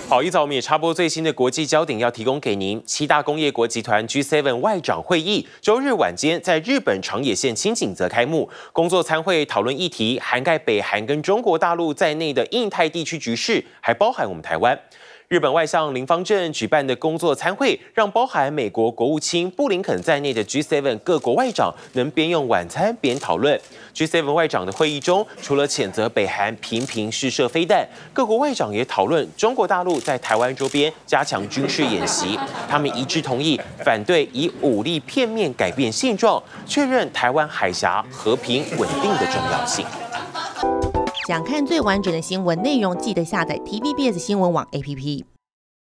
好，一早我们也插播最新的国际焦点，要提供给您。7大工业国集团 G7 外长会议周日晚间在日本长野县轻井泽开幕，工作参会讨论议题涵盖北韩跟中国大陆在内的印太地区局势，还包含我们台湾。日本外相林芳正举办的工作参会，让包含美国国务卿布林肯在内的 G7 各国外长能边用晚餐边讨论。G7 外长的会议中，除了谴责北韩频频试射飞弹，各国外长也讨论中国大陆在台湾周边加强军事演习。他们一致同意反对以武力片面改变现状，确认台湾海峡和平稳定的重要性。 想看最完整的新闻内容，记得下载 TVBS 新闻网 APP。